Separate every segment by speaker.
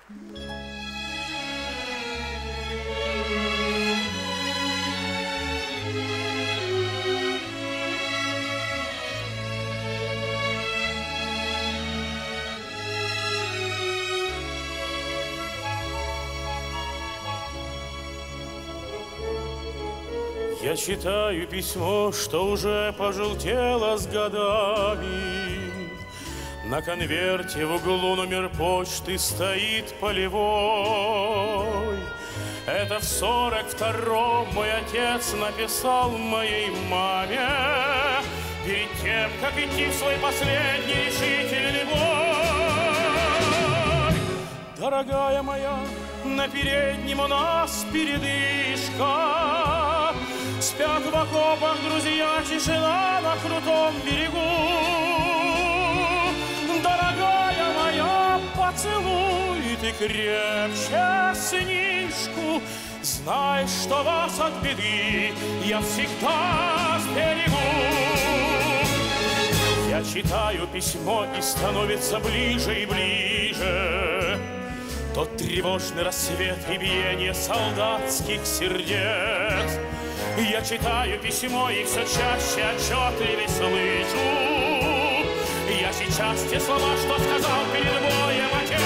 Speaker 1: Я читаю письмо, что уже пожелтело с годами. На конверте в углу номер почты стоит полевой. Это в 42-м мой отец написал моей маме перед тем, как идти в свой последний решительный бой. Дорогая моя, на переднем у нас передышка. Спят в окопах друзья, тишина на крутом берегу. Дорогая моя, поцелуй ты крепче сынишку. Знай, что вас от беды я всегда сберегу. Я читаю письмо, и становится ближе и ближе тот тревожный рассвет и биение солдатских сердец. Я читаю письмо, и все чаще отчетливее слышу я сейчас те слова, что сказал перед боем отец.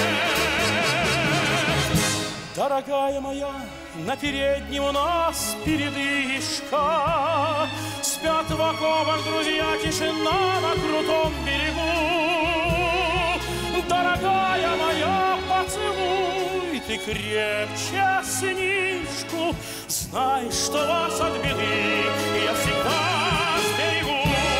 Speaker 1: Дорогая моя, на переднем у нас передышка. Спят в окопах друзья, тишина на крутом берегу. Дорогая моя, поцелуй ты крепче сынишку. Знай, что вас от беды я всегда сберегу.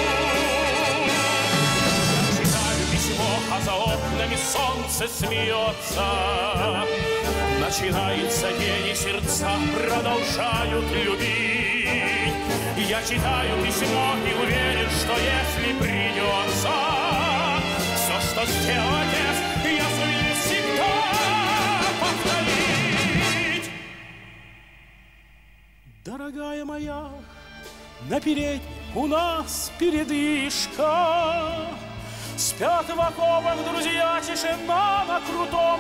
Speaker 1: Я читаю письмо, а за окнами солнце смеется. Начинается день, и сердца продолжают любить. Я читаю письмо и уверен, что если придется, все, что сделал отец, я сумею всегда повторить. Дорогая моя, на переднем у нас передышка. Спят в окопах друзья, тишина на крутом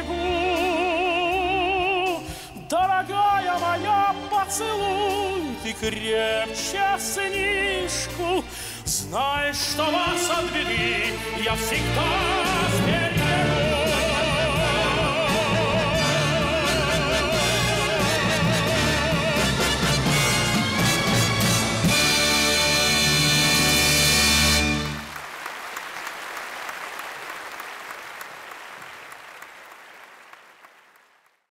Speaker 1: берегу. Дорогая моя, поцелуй ты крепче сынишку. Знай, что вас от беды я всегда сберегу.